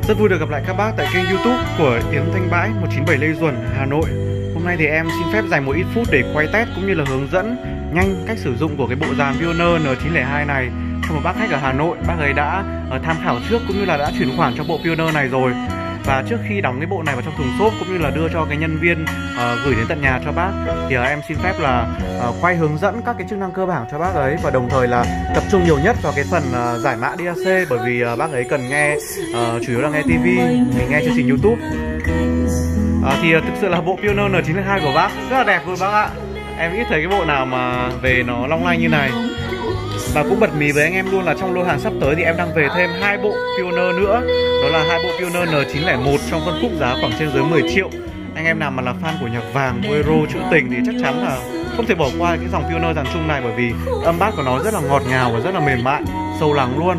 Rất vui được gặp lại các bác tại kênh YouTube của Yến Thanh Bãi 197 Lê Duẩn, Hà Nội. Hôm nay thì em xin phép dành một ít phút để quay test cũng như là hướng dẫn nhanh cách sử dụng của cái bộ dàn Pioneer N902 này cho một bác khách ở Hà Nội. Bác ấy đã tham khảo trước cũng như là đã chuyển khoản cho bộ Pioneer này rồi. Và trước khi đóng cái bộ này vào trong thùng xốp cũng như là đưa cho cái nhân viên gửi đến tận nhà cho bác thì em xin phép là quay hướng dẫn các cái chức năng cơ bản cho bác ấy, và đồng thời là tập trung nhiều nhất vào cái phần giải mã DAC, bởi vì bác ấy cần nghe chủ yếu là nghe TV, mình nghe chương trình YouTube. Thì thực sự là bộ Pioneer N902 của bác rất là đẹp luôn bác ạ. Em ít thấy cái bộ nào mà về nó long lanh như này. Và cũng bật mí với anh em luôn là trong lô hàng sắp tới thì em đang về thêm 2 bộ Pioneer nữa. Đó là 2 bộ Pioneer N901 trong phân khúc giá khoảng trên dưới 10 triệu. Anh em nào mà là fan của nhạc vàng, bolero, trữ tình thì chắc chắn là không thể bỏ qua cái dòng Pioneer dàn chung này, bởi vì âm bass của nó rất là ngọt ngào và rất là mềm mại, sâu lắng luôn.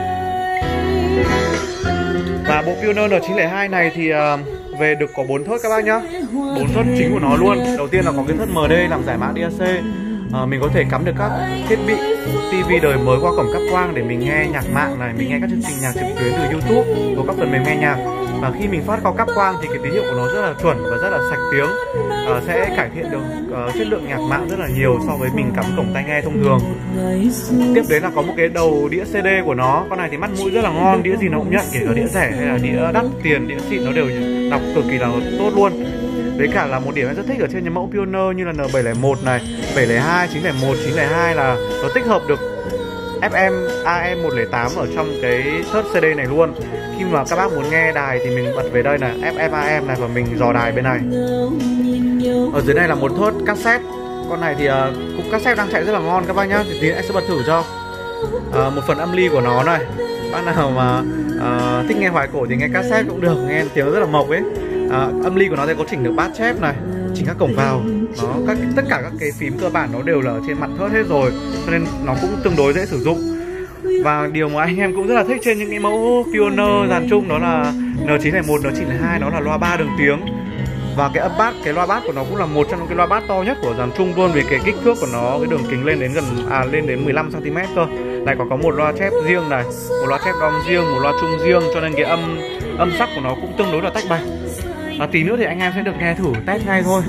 Và bộ Pioneer N902 này thì về được có 4 thớt các bác nhá. 4 thớt chính của nó luôn. Đầu tiên là có cái thớt MD làm giải mã DAC. Mình có thể cắm được các thiết bị TV đời mới qua cổng cáp quang để mình nghe nhạc mạng này, mình nghe các chương trình nhạc trực tuyến từ YouTube, có các phần mềm nghe nhạc. Và khi mình phát qua cáp quang thì cái tín hiệu của nó rất là chuẩn và rất là sạch tiếng, sẽ cải thiện được chất lượng nhạc mạng rất là nhiều so với mình cắm cổng tai nghe thông thường. Tiếp đến là có một cái đầu đĩa CD của nó. Con này thì mắt mũi rất là ngon, đĩa gì nó cũng nhận, kể cả đĩa rẻ hay là đĩa đắt tiền, đĩa xịn nó đều đọc cực kỳ là tốt luôn. Với cả là một điểm em rất thích ở trên những mẫu Pioneer như là N701 này, 702, 901, 902 là nó tích hợp được FM, AM 108 ở trong cái thớt CD này luôn. Khi mà các bác muốn nghe đài thì mình bật về đây này, FM, AM này, và mình dò đài bên này. Ở dưới này là một thớt cassette. Con này thì cũng cassette đang chạy rất là ngon các bác nhá. Thì tí em sẽ bật thử cho. Một phần âm ly của nó này. Bác nào mà thích nghe hoài cổ thì nghe cassette cũng được, nghe tiếng rất là mộc ấy. Âm ly của nó thì có chỉnh được bass chép này, chỉnh các cổng vào, tất cả các cái phím cơ bản nó đều là ở trên mặt thớt hết rồi, cho nên nó cũng tương đối dễ sử dụng. Và điều mà anh em cũng rất là thích trên những cái mẫu Pioneer dàn chung đó là N901, N902, đó là loa 3 đường tiếng. Và cái âm bass, cái loa bass của nó cũng là một trong những cái loa bass to nhất của dàn chung luôn, vì cái kích thước của nó, cái đường kính lên đến lên đến 15 cm cơ. Lại còn có một loa chép riêng này, một loa chép đom riêng, một loa chung riêng, cho nên cái âm sắc của nó cũng tương đối là tách bạch. Và tí nữa thì anh em sẽ được nghe thử test ngay thôi.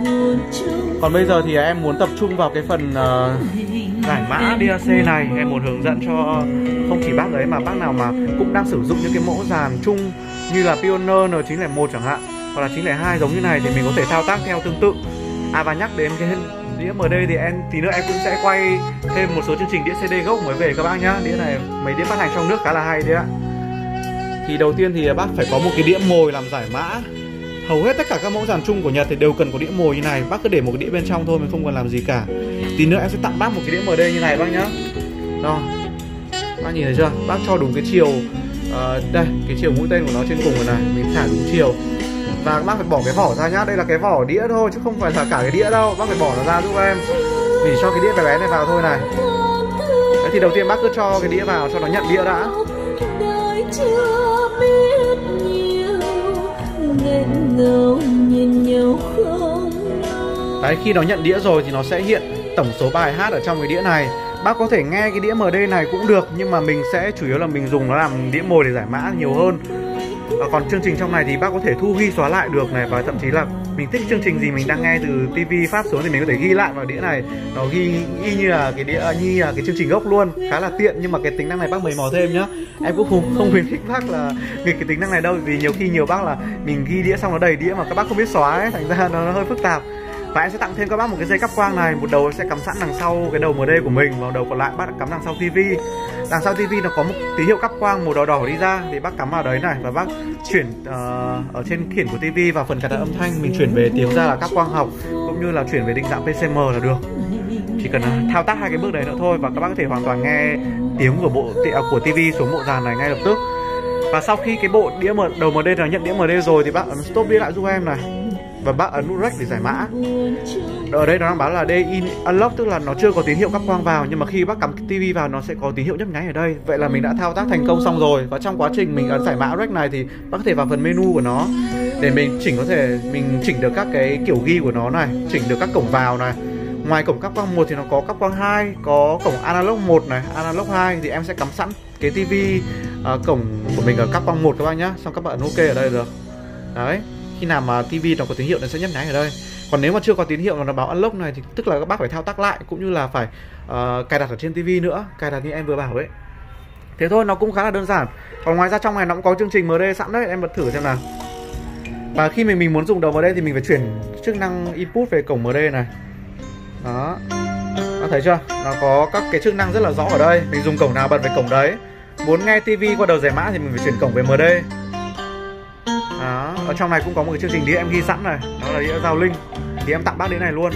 Còn bây giờ thì em muốn tập trung vào cái phần giải mã DAC này. Em muốn hướng dẫn cho không chỉ bác ấy mà bác nào mà cũng đang sử dụng những cái mẫu dàn chung như là Pioneer N901 chẳng hạn, hoặc là 902 giống như này thì mình có thể thao tác theo tương tự. Và nhắc đến cái đĩa MD thì tí nữa em cũng sẽ quay thêm một số chương trình đĩa CD gốc mới về các bác nhá. Đĩa này mấy đĩa phát hành trong nước khá là hay đấy ạ. Thì đầu tiên thì bác phải có một cái đĩa mồi làm giải mã. Hầu hết tất cả các mẫu dàn chung của Nhật thì đều cần có đĩa mồi như này. Bác cứ để một cái đĩa bên trong thôi, mình không cần làm gì cả. Tí nữa em sẽ tặng bác một cái đĩa MD như này bác nhá. Đó, bác nhìn thấy chưa? Bác cho đúng cái chiều đây, cái chiều mũi tên của nó trên cùng rồi này, mình thả đúng chiều. Và bác phải bỏ cái vỏ ra nhá. Đây là cái vỏ đĩa thôi chứ không phải là cả cái đĩa đâu. Bác phải bỏ nó ra giúp em. Mình cho cái đĩa bé bé này vào thôi này. Đấy, thì đầu tiên bác cứ cho cái đĩa vào cho nó nhận đĩa đã. Đấy, khi nó nhận đĩa rồi thì nó sẽ hiện tổng số bài hát ở trong cái đĩa này. Bác có thể nghe cái đĩa MD này cũng được, nhưng mà mình sẽ chủ yếu là mình dùng nó làm đĩa mồi để giải mã nhiều hơn. Còn chương trình trong này thì bác có thể thu ghi xóa lại được này, và thậm chí là mình thích chương trình gì mình đang nghe từ TV phát xuống thì mình có thể ghi lại vào đĩa này. Nó ghi y như là cái đĩa, như là cái chương trình gốc luôn, khá là tiện. Nhưng mà cái tính năng này bác mày mò thêm nhá. Em cũng không khuyến khích bác là nghịch cái tính năng này đâu, vì nhiều khi nhiều bác là mình ghi đĩa xong nó đầy đĩa mà các bác không biết xóa ấy, thành ra nó hơi phức tạp. Và em sẽ tặng thêm các bác một cái dây cáp quang này. Một đầu sẽ cắm sẵn đằng sau cái đầu MD của mình, và đầu còn lại bác cắm đằng sau TV. Đằng sau TV nó có một tín hiệu cáp quang màu đỏ đỏ đi ra, thì bác cắm vào đấy này, và bác chuyển ở trên khiển của TV vào phần cài đặt âm thanh, mình chuyển về tiếng ra là cáp quang học, cũng như là chuyển về định dạng PCM là được. Chỉ cần thao tác 2 cái bước đấy nữa thôi, và các bác có thể hoàn toàn nghe tiếng của TV xuống bộ dàn này ngay lập tức. Và sau khi cái bộ đĩa đầu MD nó nhận đĩa MD rồi thì bác ấn stop đĩa lại giúp em này, và bác ấn nút rec để giải mã. Ở đây nó đang báo là DIN unlock, tức là nó chưa có tín hiệu cáp quang vào, nhưng mà khi bác cắm TV vào nó sẽ có tín hiệu nhấp nháy ở đây. Vậy là mình đã thao tác thành công xong rồi. Và trong quá trình mình ấn giải mã rec này thì bác có thể vào phần menu của nó để mình chỉnh được các cái kiểu ghi của nó này, chỉnh được các cổng vào này. Ngoài cổng cáp quang 1 thì nó có cáp quang 2, có cổng analog 1 này, analog 2 thì em sẽ cắm sẵn cái TV cổng của mình ở các băng 1 các bác nhá. Xong các bạn ấn OK ở đây được. Đấy, khi nào mà tivi nó có tín hiệu nó sẽ nhấp nháy ở đây. Còn nếu mà chưa có tín hiệu mà nó báo unlock này thì tức là các bác phải thao tác lại, cũng như là phải cài đặt ở trên tivi nữa, cài đặt như em vừa bảo ấy. Thế thôi, nó cũng khá là đơn giản. Còn ngoài ra trong này nó cũng có chương trình MD sẵn đấy, em bật thử xem nào. Và khi mình muốn dùng đầu MD thì mình phải chuyển chức năng input về cổng MD này. Đó, các thấy chưa? Nó có các cái chức năng rất là rõ ở đây. Mình dùng cổng nào bật về cổng đấy. Muốn nghe tivi qua đầu giải mã thì mình phải chuyển cổng về MD. Đó, ở trong này cũng có một cái chương trình đĩa em ghi sẵn này, đó là đĩa giao link. Thì em tặng bác đĩa này luôn.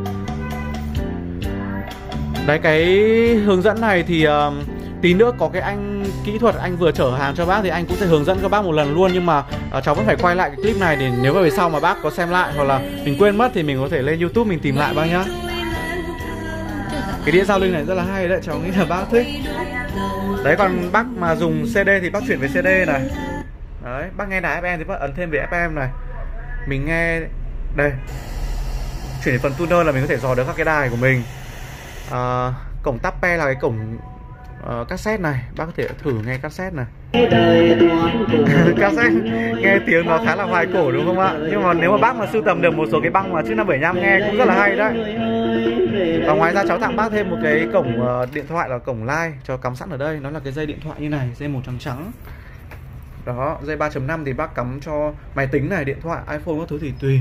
Đấy, cái hướng dẫn này thì tí nữa có cái anh kỹ thuật anh vừa chở hàng cho bác thì anh cũng sẽ hướng dẫn cho bác một lần luôn. Nhưng mà cháu vẫn phải quay lại cái clip này để nếu mà về sau mà bác có xem lại hoặc là mình quên mất thì mình có thể lên YouTube mình tìm lại bác nhá. Cái đĩa giao link này rất là hay đấy, cháu nghĩ là bác thích. Đấy, còn bác mà dùng CD thì bác chuyển về CD này. Đấy, bác nghe đài FM thì bác ấn thêm về FM này. Mình nghe đây, chuyển phần tuner là mình có thể dò được các cái đài của mình. Cổng Tappe là cái cổng cassette này, bác có thể thử nghe cassette này. Cassette nghe tiếng nó khá là hoài cổ đúng không ạ? Nhưng mà nếu mà bác mà sưu tầm được một số cái băng mà trước năm 75 nghe cũng rất là hay đấy. Và ngoài ra cháu tặng bác thêm một cái cổng điện thoại là cổng line cho cắm sẵn ở đây. Nó là cái dây điện thoại như này, dây màu trắng trắng. Đó, dây 3.5 thì bác cắm cho máy tính này, điện thoại, iPhone các thứ thì tùy.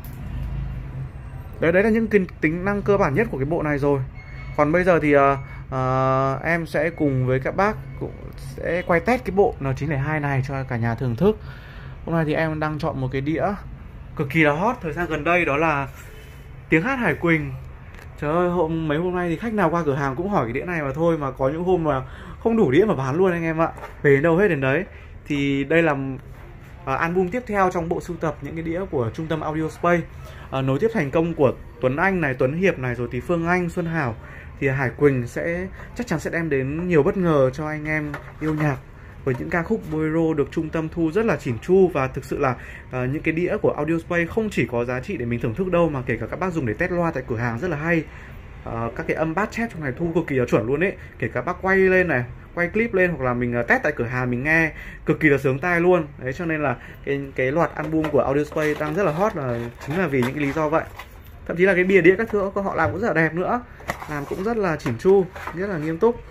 Đấy là những cái tính năng cơ bản nhất của cái bộ này rồi. Còn bây giờ thì em sẽ cùng với các bác cũng sẽ quay test cái bộ N902 này cho cả nhà thưởng thức. Hôm nay thì em đang chọn một cái đĩa cực kỳ là hot thời gian gần đây, đó là Tiếng Hát Hải Quỳnh. Trời ơi, mấy hôm nay thì khách nào qua cửa hàng cũng hỏi cái đĩa này mà thôi, mà có những hôm mà không đủ đĩa mà bán luôn anh em ạ. Về đến đâu hết đến đấy. Thì đây là album tiếp theo trong bộ sưu tập những cái đĩa của Trung tâm Audio Space. Nối tiếp thành công của Tuấn Anh này, Tuấn Hiệp này, rồi thì Phương Anh, Xuân Hảo, thì Hải Quỳnh chắc chắn sẽ đem đến nhiều bất ngờ cho anh em yêu nhạc với những ca khúc bolero được trung tâm thu rất là chỉn chu. Và thực sự là những cái đĩa của Audio Space không chỉ có giá trị để mình thưởng thức đâu, mà kể cả các bác dùng để test loa tại cửa hàng rất là hay. Các cái âm bass chép trong này thu cực kỳ là chuẩn luôn ấy. Kể cả bác quay lên này, quay clip lên hoặc là mình test tại cửa hàng mình nghe cực kỳ là sướng tai luôn. Đấy, cho nên là cái loạt album của Audio Space đang rất là hot là chính là vì những cái lý do vậy. Thậm chí là cái bìa đĩa các thứ họ làm cũng rất là đẹp nữa, làm cũng rất là chỉn chu, rất là nghiêm túc.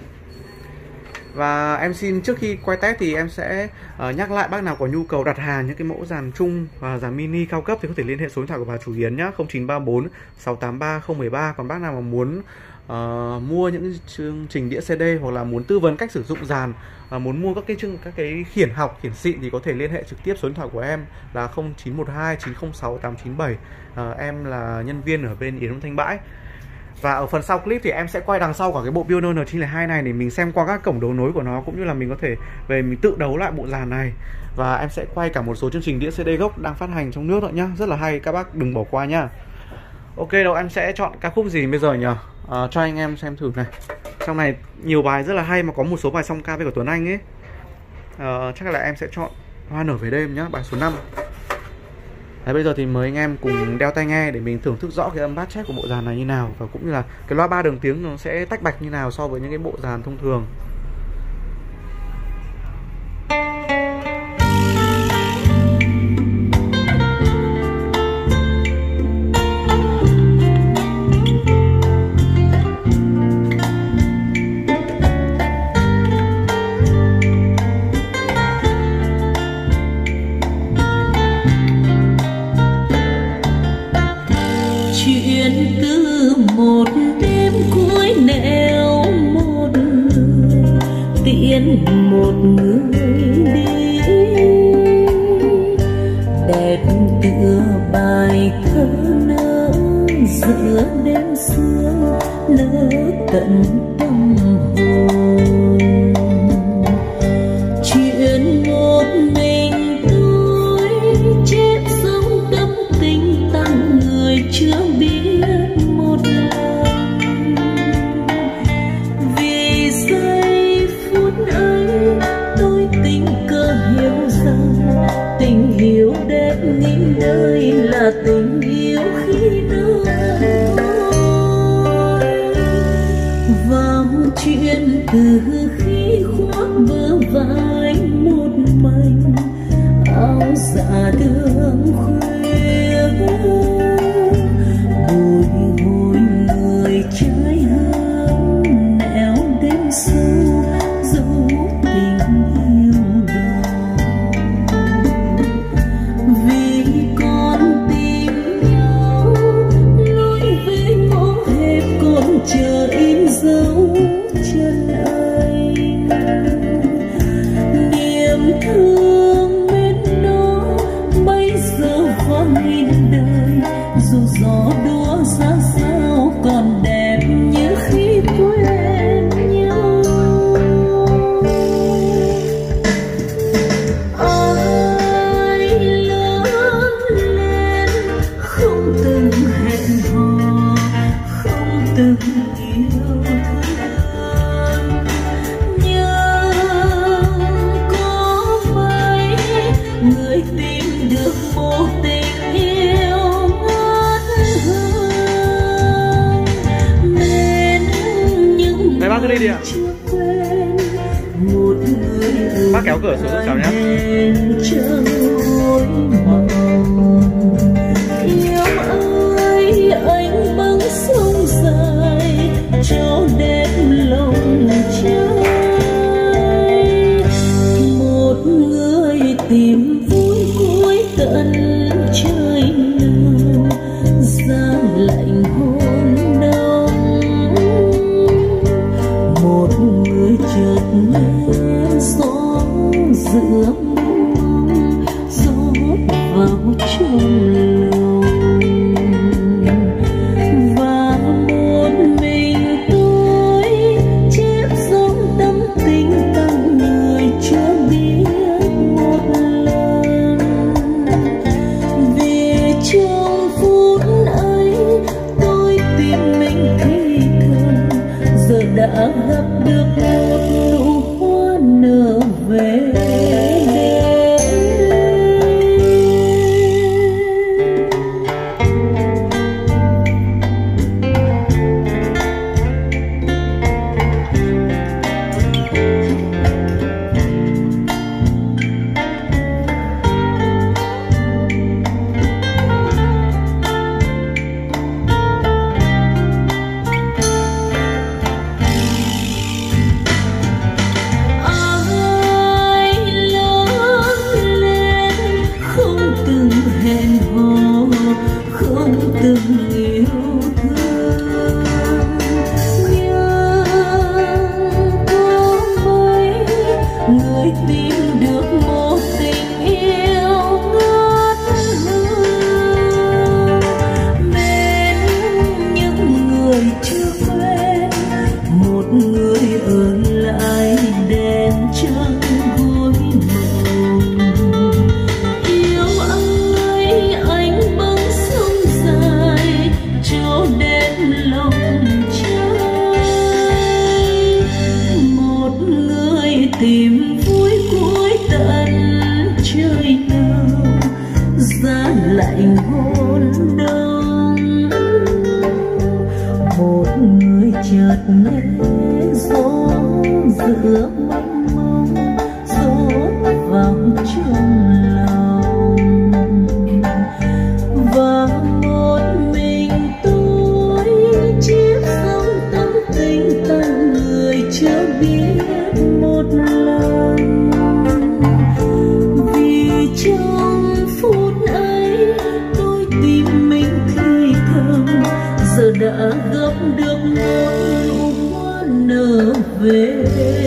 Và em xin trước khi quay test thì em sẽ nhắc lại bác nào có nhu cầu đặt hàng những cái mẫu dàn chung và dàn mini cao cấp thì có thể liên hệ số điện thoại của bà chủ Yến nhá, 0934 683 013. Còn bác nào mà muốn mua những chương trình đĩa CD hoặc là muốn tư vấn cách sử dụng dàn, muốn mua các cái khiển học, khiển xịn thì có thể liên hệ trực tiếp số điện thoại của em là 0912 906 897. Em là nhân viên ở bên Yến Thanh Bãi. Và ở phần sau clip thì em sẽ quay đằng sau cả cái bộ Pioneer N902 này để mình xem qua các cổng đấu nối của nó, cũng như là mình có thể về mình tự đấu lại bộ dàn này. Và em sẽ quay cả một số chương trình đĩa CD gốc đang phát hành trong nước nữa nhá, rất là hay, các bác đừng bỏ qua nhá. Ok, đâu em sẽ chọn ca khúc gì bây giờ nhỉ? Cho anh em xem thử này. Trong này nhiều bài rất là hay mà có một số bài song ca với của Tuấn Anh ấy. Chắc là em sẽ chọn Hoa Nở Về Đêm nhá, bài số 5. Đấy, bây giờ thì mời anh em cùng đeo tai nghe để mình thưởng thức rõ cái âm bass chép của bộ dàn này như nào, và cũng như là cái loa 3 đường tiếng nó sẽ tách bạch như nào so với những cái bộ dàn thông thường. Một đêm cuối nẻo một người tiễn một người đi, đẹp tựa bài thơ nỡ giữa đêm sương nỡ tận tâm hồn. Chuyện một mình tôi chết sống đắm tình tặng người chưa biết. Tình yêu đẹp nghìn đời là tình yêu khi đôi vào chuyện từ khi khoác bờ vai dạ đường khuya bồi hồi người trái hương nẻo đêm sâu dấu tình yêu đau vì con tìm nhau lối về ngõ hẹp còn chờ in dấu chân anh niềm thương bên đó bây giờ vang nghìn đời dù gió đua ra sao còn đẹp như khi quen nhau ai lớn lên không từng hẹn hò không từng yêu thương nhưng có mấy người tìm được một tình yêu ngát hương nên những Đấy, bác cứ đi đi ạ. chưa quen một người Bác kéo cửa xuống giúp cháu nhé. chẳng hối mộng yêu ai anh băng sông dài cho đêm lòng trai một người tìm vui cuối tận trời nào giá lạnh hôn đông một người chợt nghe gió giữa mong gió vào trong lòng và một mình tôi chép dòng tâm tình tặng người chưa biết một lần vì trong phút ấy tôi tìm mình thì thầm giờ đã gặp được một nụ hoa nở về ai lớn lên không từng hẹn hò không từng yêu thương nhưng có mấy người tìm được một tình yêu ngát hương bên những người chưa quen một người ở lại đèn trăng gối mộng yêu ai anh băng sông dài cho đêm lòng trai một người tìm vui cuối tận trời nào giá lạnh hôn đông một người chợt nghe gió giữa mong mong gió vào trong lòng và một mình tôi chiếc dòng tâm tình tặng người chưa biết một lần vì trong phút ấy tôi tìm mình thì thầm giờ đã gặp được một nụ hoa nở về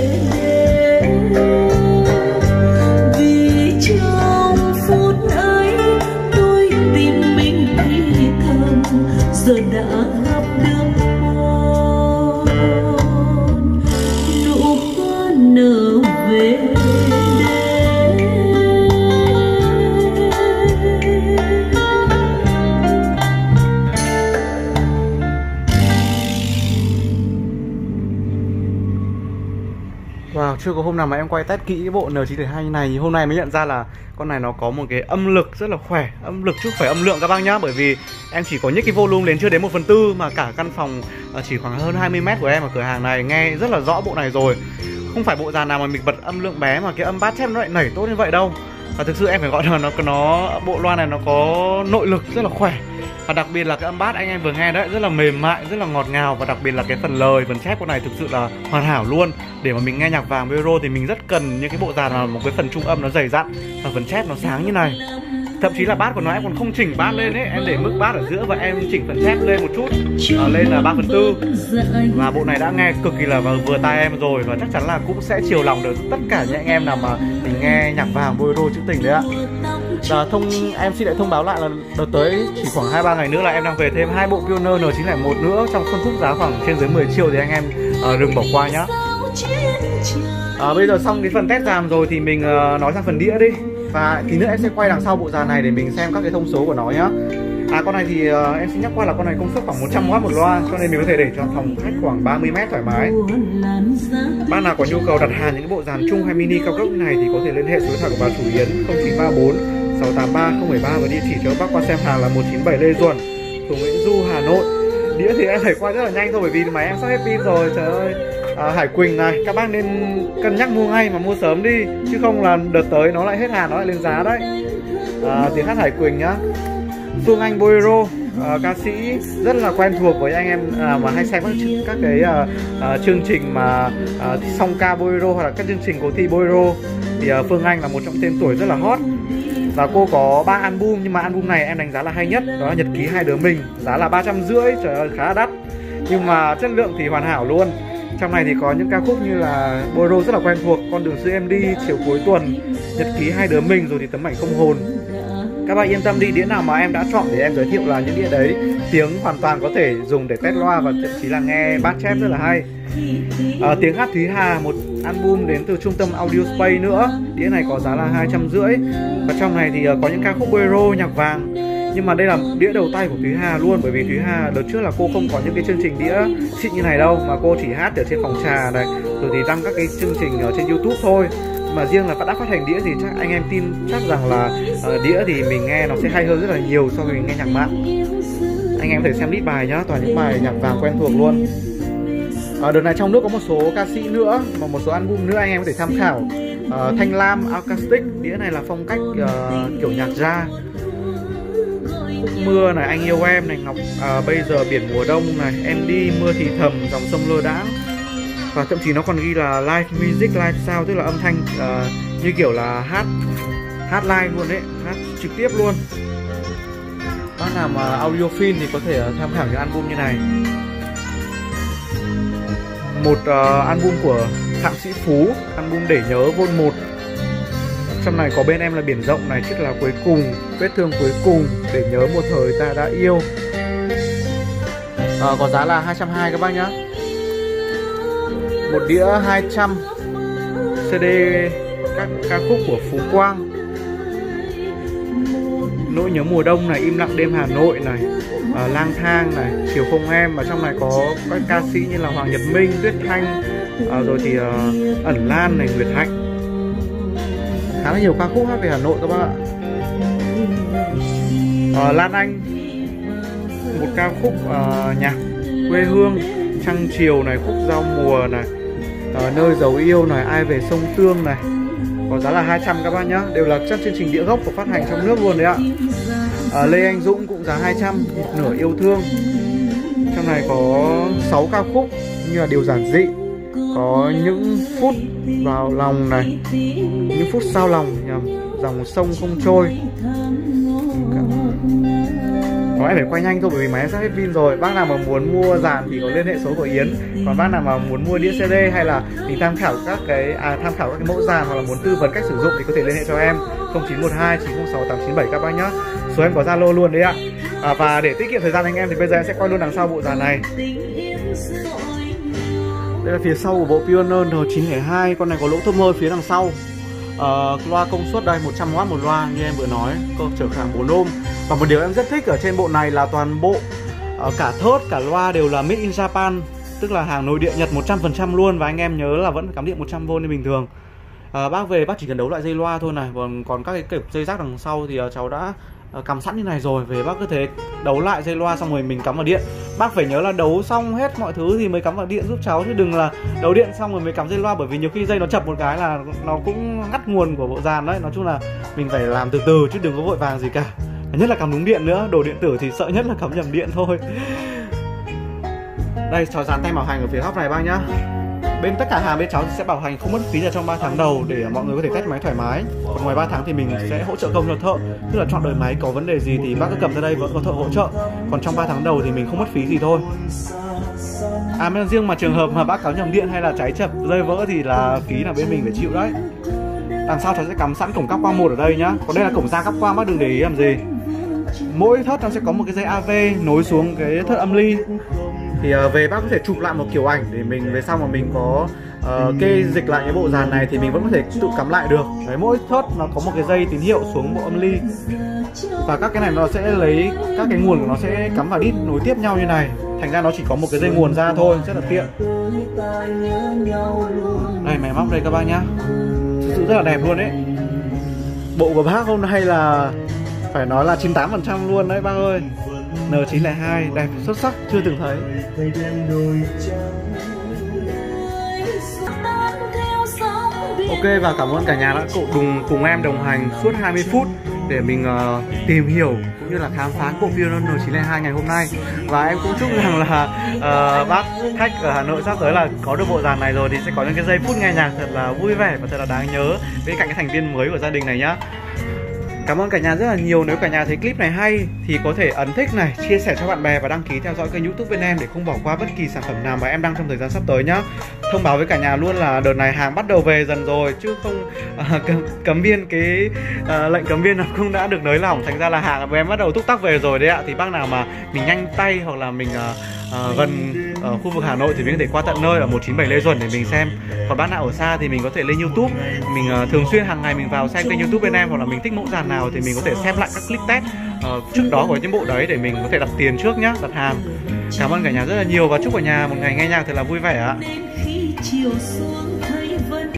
vì trong phút ấy tôi tìm mình thì thầm giờ đã gặp được một nụ hoa nở về Wow, chưa có hôm nào mà em quay test kỹ cái bộ N902 này. Hôm nay mới nhận ra là con này nó có một cái âm lực rất là khỏe. Âm lực chứ không phải âm lượng các bác nhá. Bởi vì em chỉ có nhích cái volume lên chưa đến 1/4 mà cả căn phòng chỉ khoảng hơn 20 m của em ở cửa hàng này nghe rất là rõ bộ này rồi. Không phải bộ dàn nào mà mình bật âm lượng bé mà cái âm bass thép nó lại nảy tốt như vậy đâu. Và thực sự em phải gọi là nó bộ loa này nó có nội lực rất là khỏe. Và đặc biệt là cái âm bass anh em vừa nghe đấy rất là mềm mại, rất là ngọt ngào. Và đặc biệt là cái phần lời, phần chép của này thực sự là hoàn hảo luôn. Để mà mình nghe nhạc vàng bolero thì mình rất cần những cái bộ dàn là một cái phần trung âm nó dày dặn và phần chép nó sáng như này. Thậm chí là bass của nó em còn không chỉnh bass lên ấy, em để mức bass ở giữa và em chỉnh phần chép lên một chút, lên là 3/4. Và bộ này đã nghe cực kỳ là vừa tai em rồi, và chắc chắn là cũng sẽ chiều lòng được tất cả những anh em nào mà mình nghe nhạc vàng bolero trữ tình đấy ạ. Em xin lại thông báo lại là đợt tới chỉ khoảng 2-3 ngày nữa là em đang về thêm 2 bộ Pioneer N901 nữa trong phân khúc giá khoảng trên dưới 10 triệu thì anh em đừng bỏ qua nhá. Bây giờ xong cái phần test dàn rồi thì mình nói sang phần đĩa đi. Và tí nữa em sẽ quay đằng sau bộ dàn này để mình xem các cái thông số của nó nhá. Con này thì em xin nhắc qua là con này công suất khoảng 100W một loa, cho nên mình có thể để cho phòng khách khoảng 30m thoải mái. Bác nào có nhu cầu đặt hàng những cái bộ dàn chung hay mini cao cấp như này thì có thể liên hệ số điện thoại của bà chủ Yến 0934 683 073 và địa chỉ cho bác qua xem hàng là 197 Lê Duẩn, phường Nguyễn Du, Hà Nội. Đĩa thì em phải qua rất là nhanh thôi bởi vì máy em sắp hết pin rồi, trời ơi. Hải Quỳnh này, các bác nên cân nhắc mua ngay mà mua sớm đi, chứ không là đợt tới nó lại hết hàng, nó lại lên giá đấy. Tiếng hát Hải Quỳnh nhá. Phương Anh Bolero, ca sĩ rất là quen thuộc với anh em mà hay xem các cái chương trình mà song ca bolero hoặc là các chương trình cuộc thi bolero thì Phương Anh là một trong tên tuổi rất là hot. Và cô có 3 album, nhưng mà album này em đánh giá là hay nhất, đó là Nhật ký hai đứa mình, giá là 350, trời ơi khá là đắt nhưng mà chất lượng thì hoàn hảo luôn. Trong này thì có những ca khúc như là bolero rất là quen thuộc, Con đường xưa em đi, Chiều cuối tuần, Nhật ký hai đứa mình, rồi thì Tấm ảnh không hồn. Các bạn yên tâm đi, đĩa nào mà em đã chọn để em giới thiệu là những đĩa đấy tiếng hoàn toàn có thể dùng để test loa và thậm chí là nghe bass chép rất là hay. Tiếng hát Thúy Hà, một album đến từ trung tâm Audio Space nữa, đĩa này có giá là 250. Và trong này thì có những ca khúc bolero nhạc vàng, nhưng mà đây là đĩa đầu tay của Thúy Hà luôn, bởi vì Thúy Hà đợt trước là cô không có những cái chương trình đĩa xịn như này đâu, mà cô chỉ hát ở trên phòng trà này, rồi thì đăng các cái chương trình ở trên YouTube thôi. Mà riêng là đã phát hành đĩa thì chắc anh em tin chắc rằng là đĩa thì mình nghe nó sẽ hay hơn rất là nhiều so với mình nghe nhạc mạng. Anh em có thể xem list bài nhá, toàn những bài nhạc vàng quen thuộc luôn. Đợt này trong nước có một số ca sĩ nữa, mà một số album nữa anh em có thể tham khảo. Thanh Lam Acoustic, đĩa này là phong cách kiểu nhạc jazz. Mưa này, Anh yêu em này, Ngọc bây giờ biển mùa đông này, Em đi, Mưa thì thầm, Dòng sông lơ đãng. Và thậm chí nó còn ghi là live music, live sound, tức là âm thanh như kiểu là hát live luôn đấy, hát trực tiếp luôn. Bác nào mà audiophile thì có thể tham khảo những album như này. Một album của Phạm Sĩ Phú, album Để nhớ Vol 1. Trong này có bên em là Biển rộng này, Chiếc lá cuối cùng, Vết thương cuối cùng, Để nhớ một thời ta đã yêu. Có giá là 220 các bác nhá. Một đĩa 200 CD các ca khúc của Phú Quang, Nỗi nhớ mùa đông này, Im lặng đêm Hà Nội này, Lang thang này, Chiều không em. Và trong này có các ca sĩ như là Hoàng Nhật Minh, Tuyết Thanh, rồi thì Ẩn Lan này, Nguyệt Hạnh. Khá là nhiều ca khúc hát về Hà Nội các bác ạ. Lan Anh, một ca khúc nhạc quê hương, Trăng chiều này, Khúc giao mùa này, Nơi dấu yêu này, Ai về sông Tương này. Có giá là 200 các bác nhá, đều là các chương trình đĩa gốc của phát hành trong nước luôn đấy ạ. Lê Anh Dũng cũng giá 200, Một nửa yêu thương. Trong này có 6 ca khúc như là Điều giản dị, có Những phút vào lòng này, Những phút sao lòng, Dòng sông không trôi. Em phải quay nhanh thôi bởi vì máy em sắp hết pin rồi. Bác nào mà muốn mua dàn thì có liên hệ số của Yến. Còn bác nào mà muốn mua đĩa CD hay là mình tham khảo các cái mẫu dàn hoặc là muốn tư vấn cách sử dụng thì có thể liên hệ cho em 0912 906 897 các bác nhá. Số em có Zalo luôn đấy ạ. Và để tiết kiệm thời gian anh em thì bây giờ em sẽ quay luôn đằng sau bộ dàn này. Đây là phía sau của bộ Pioneer N902. Con này có lỗ thơm hơi phía đằng sau. Loa công suất đây 100W một loa như em vừa nói, trở kháng 4 ohm. Và một điều em rất thích ở trên bộ này là toàn bộ cả thớt cả loa đều là made in Japan, tức là hàng nội địa Nhật 100% luôn. Và anh em nhớ là vẫn phải cắm điện 100V như bình thường. Bác về bác chỉ cần đấu lại dây loa thôi này, còn các cái kiểu dây rác đằng sau thì cháu đã cắm sẵn như này rồi. Về bác cứ thế đấu lại dây loa xong rồi mình cắm vào điện. bác phải nhớ là đấu xong hết mọi thứ thì mới cắm vào điện giúp cháu, chứ đừng là đấu điện xong rồi mới cắm dây loa, bởi vì nhiều khi dây nó chập một cái là nó cũng ngắt nguồn của bộ dàn đấy. Nói chung là mình phải làm từ từ chứ đừng có vội vàng gì cả. Nhất là cắm đúng điện nữa, đồ điện tử thì sợ nhất là cắm nhầm điện thôi. Đây, cháu dán tem bảo hành ở phía góc này bác nhá. Bên tất cả hàng bên cháu thì sẽ bảo hành không mất phí là trong 3 tháng đầu để mọi người có thể test máy thoải mái. Còn ngoài 3 tháng thì mình sẽ hỗ trợ công cho thợ. Tức là chọn đời máy có vấn đề gì thì bác cứ cầm ra đây vẫn có thợ hỗ trợ. Còn trong 3 tháng đầu thì mình không mất phí gì thôi. Riêng mà trường hợp mà bác cắm nhầm điện hay là cháy chập rơi vỡ thì là phí là bên mình phải chịu đấy. Đằng sau cháu sẽ cắm sẵn cổng cáp quang 1 ở đây nhá. Còn đây là cổng ra cáp quang, bác đừng để ý làm gì. Mỗi thớt nó sẽ có một cái dây AV nối xuống cái thớt âm ly. Thì về bác có thể chụp lại một kiểu ảnh để mình về sau mà mình có kê dịch lại cái bộ dàn này thì mình vẫn có thể tự cắm lại được. Đấy, mỗi thớt nó có một cái dây tín hiệu xuống bộ âm ly. Và các cái này nó sẽ lấy các cái nguồn của nó sẽ cắm vào đít nối tiếp nhau như này. Thành ra nó chỉ có một cái dây nguồn ra thôi, rất là tiện. Đây, máy móc đây các bác nhá. Thực sự rất là đẹp luôn đấy. Bộ của bác hôm nay là phải nói là 98% luôn đấy bác ơi. N902 đẹp xuất sắc chưa từng thấy. Ok, và cảm ơn cả nhà đã cùng em đồng hành suốt 20 phút để mình tìm hiểu cũng như là khám phá cổ phiếu N902 ngày hôm nay. Và em cũng chúc rằng là bác khách ở Hà Nội sắp tới là có được bộ dàn này rồi thì sẽ có những cái giây phút nghe nhạc thật là vui vẻ và thật là đáng nhớ bên cạnh cái thành viên mới của gia đình này nhá. Cảm ơn cả nhà rất là nhiều. Nếu cả nhà thấy clip này hay thì có thể ấn thích này, chia sẻ cho bạn bè và đăng ký theo dõi kênh YouTube bên em để không bỏ qua bất kỳ sản phẩm nào mà em đăng trong thời gian sắp tới nhá. Thông báo với cả nhà luôn là đợt này hàng bắt đầu về dần rồi, chứ không cấm biên cái lệnh cấm biên nó cũng đã được nới lỏng, thành ra là hàng của em bắt đầu túc tắc về rồi đấy ạ. Thì bác nào mà mình nhanh tay hoặc là mình gần ở khu vực Hà Nội thì mình có thể qua tận nơi ở 197 Lê Duẩn để mình xem. Còn bác nào ở xa thì mình có thể lên YouTube, mình thường xuyên hàng ngày mình vào xem kênh YouTube bên em, hoặc là mình thích mẫu dàn nào thì mình có thể xem lại các clip test trước đó của những bộ đấy để mình có thể đặt tiền trước nhá, đặt hàng. Cảm ơn cả nhà rất là nhiều và chúc cả nhà một ngày nghe nhạc thật là vui vẻ ạ.